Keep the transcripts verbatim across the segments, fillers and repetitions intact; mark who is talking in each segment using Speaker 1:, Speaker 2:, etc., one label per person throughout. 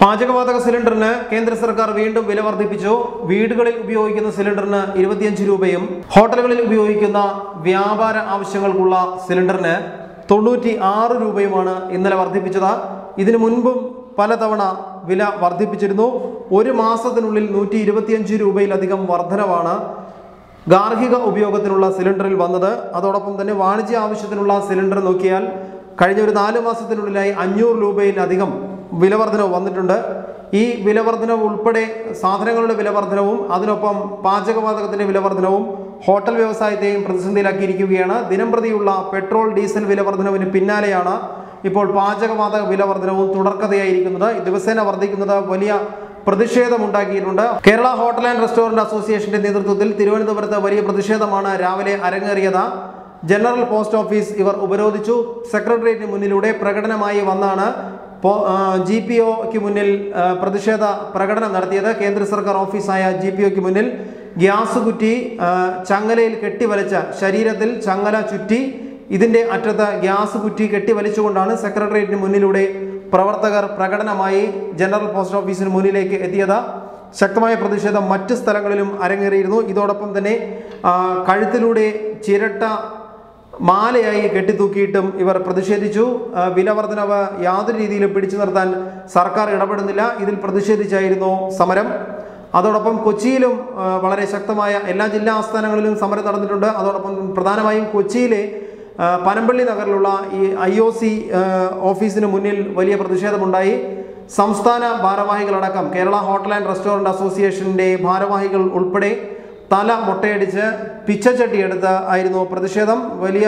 Speaker 1: പാചകവാതക സിലിണ്ടറിന് കേന്ദ്ര സർക്കാർ വീണ്ടും വില വർദ്ധിപ്പിച്ചു. വീടുകളിൽ ഉപയോഗിക്കുന്ന സിലിണ്ടറിന് ഇരുപത്തിയഞ്ച് രൂപയും ഹോട്ടലുകളിൽ ഉപയോഗിക്കുന്ന വ്യാപാര ആവശ്യങ്ങൾക്കുള്ള സിലിണ്ടറിന് തൊണ്ണൂറ്റി ആറ് രൂപയുമാണ് ഇന്നലെ വർദ്ധിപ്പിച്ചത്. ഇതിനു മുൻപും പലതവണ വില വർദ്ധിപ്പിച്ചിരുന്നു. ഒരു മാസത്തിനുള്ളിൽ നൂറ്റി ഇരുപത്തിയഞ്ച് രൂപയിലധികം വർധനവാണ് ഗാർഹിക ഉപയോഗത്തിനുള്ള സിലിണ്ടറിൽ വന്നത്. അതോടൊപ്പം തന്നെ വാണിജ്യ ആവശ്യത്തിനുള്ള സിലിണ്ടർ നോക്കിയാൽ കഴിഞ്ഞ ഒരു നാല് മാസത്തിനുള്ളിലായി അഞ്ഞൂറ് രൂപയിലധികം വിലവർധനവ് വന്നിട്ടുണ്ട്. ഈ വിലവർധനവ് ഉൾപ്പെടെ സാധനങ്ങളുടെ വിലവർധനവും അതിനൊപ്പം പാചകവാതകത്തിൻ്റെ വിലവർധനവും ഹോട്ടൽ വ്യവസായത്തെയും പ്രതിസന്ധിയിലാക്കിയിരിക്കുകയാണ്. ദിനംപ്രതിയുള്ള പെട്രോൾ ഡീസൽ വിലവർധനവിന് പിന്നാലെയാണ് ഇപ്പോൾ പാചകവാതക വിലവർധനവും തുടർക്കഥയായിരിക്കുന്നത്. ദിവസേന വർദ്ധിക്കുന്നത് വലിയ പ്രതിഷേധമുണ്ടാക്കിയിട്ടുണ്ട്. കേരള ഹോട്ടൽ ആൻഡ് റെസ്റ്റോറന്റ് അസോസിയേഷന്റെ നേതൃത്വത്തിൽ തിരുവനന്തപുരത്ത് വലിയ പ്രതിഷേധമാണ് രാവിലെ അരങ്ങേറിയത്. ജനറൽ പോസ്റ്റ് ഓഫീസ് ഇവർ ഉപരോധിച്ചു. സെക്രട്ടേറിയറ്റിന് മുന്നിലൂടെ പ്രകടനമായി വന്നാണ് ജി പി ഒക്ക് മുന്നിൽ പ്രതിഷേധ പ്രകടനം നടത്തിയത്. കേന്ദ്ര സർക്കാർ ഓഫീസായ ജി പി ഒക്ക് മുന്നിൽ ഗ്യാസ് കുറ്റി ചങ്ങലയിൽ കെട്ടിവലിച്ച ശരീരത്തിൽ ചങ്ങല ചുറ്റി ഇതിൻ്റെ അറ്റത്ത് ഗ്യാസ് കുറ്റി കെട്ടിവലിച്ചുകൊണ്ടാണ് സെക്രട്ടേറിയറ്റിന് മുന്നിലൂടെ പ്രവർത്തകർ പ്രകടനമായി ജനറൽ പോസ്റ്റ് ഓഫീസിന് മുന്നിലേക്ക് എത്തിയത്. ശക്തമായ പ്രതിഷേധം മറ്റ് സ്ഥലങ്ങളിലും അരങ്ങേറിയിരുന്നു. ഇതോടൊപ്പം തന്നെ കഴുത്തിലൂടെ ചിരട്ട മാലയായി കെട്ടിത്തൂക്കിയിട്ടും ഇവർ പ്രതിഷേധിച്ചു. വിലവർധനവ് യാതൊരു രീതിയിലും പിടിച്ചു നിർത്താൻ സർക്കാർ ഇടപെടുന്നില്ല. ഇതിൽ പ്രതിഷേധിച്ചായിരുന്നു സമരം. അതോടൊപ്പം കൊച്ചിയിലും വളരെ ശക്തമായ എല്ലാ ജില്ലാ ആസ്ഥാനങ്ങളിലും സമരം നടന്നിട്ടുണ്ട്. അതോടൊപ്പം പ്രധാനമായും കൊച്ചിയിലെ പനമ്പള്ളി നഗറിലുള്ള ഈ ഐ ഒ സി ഓഫീസിന് മുന്നിൽ വലിയ പ്രതിഷേധമുണ്ടായി. സംസ്ഥാന ഭാരവാഹികളടക്കം കേരള ഹോട്ടൽ ആൻഡ് റെസ്റ്റോറൻറ്റ് അസോസിയേഷൻ്റെ ഭാരവാഹികൾ ഉൾപ്പെടെ തല മൊട്ടയടിച്ച് പിച്ചച്ചട്ടിയെടുത്ത് ആയിരുന്നു പ്രതിഷേധം. വലിയ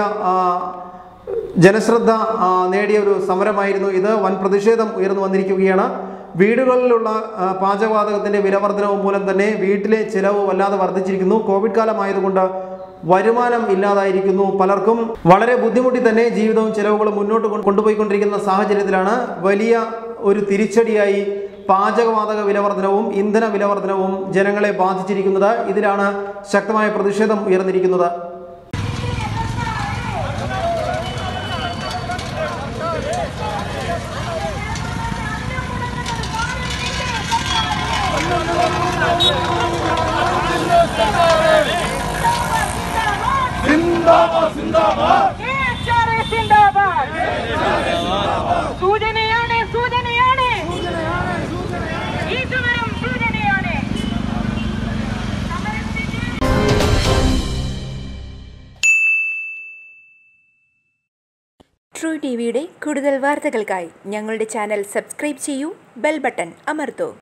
Speaker 1: ജനശ്രദ്ധ നേടിയ ഒരു സമരമായിരുന്നു ഇത്. വൻ പ്രതിഷേധം ഉയർന്നു വന്നിരിക്കുകയാണ്. വീടുകളിലുള്ള പാചകവാതകത്തിൻ്റെ വിലവർധനവ് മൂലം തന്നെ വീട്ടിലെ ചിലവ് വല്ലാതെ വർദ്ധിച്ചിരിക്കുന്നു. കോവിഡ് കാലമായതുകൊണ്ട് വരുമാനം ഇല്ലാതായിരിക്കുന്നു. പലർക്കും വളരെ ബുദ്ധിമുട്ടി തന്നെ ജീവിതവും ചിലവുകളും മുന്നോട്ട് കൊണ്ടുപോയിക്കൊണ്ടിരിക്കുന്ന സാഹചര്യത്തിലാണ് വലിയ ഒരു തിരിച്ചടിയായി പാചകവാതക വിലവർധനവും ഇന്ധന വിലവർധനവും ജനങ്ങളെ ബാധിച്ചിരിക്കുന്നത്. ഇതിലാണ് ശക്തമായ പ്രതിഷേധം ഉയർന്നിരിക്കുന്നത്.
Speaker 2: ട്രൂ ടി വിയുടെ കൂടുതൽ വാർത്തകൾക്കായി ഞങ്ങളുടെ ചാനൽ സബ്സ്ക്രൈബ് ചെയ്യൂ, ബെൽ ബട്ടൺ അമർത്തൂ.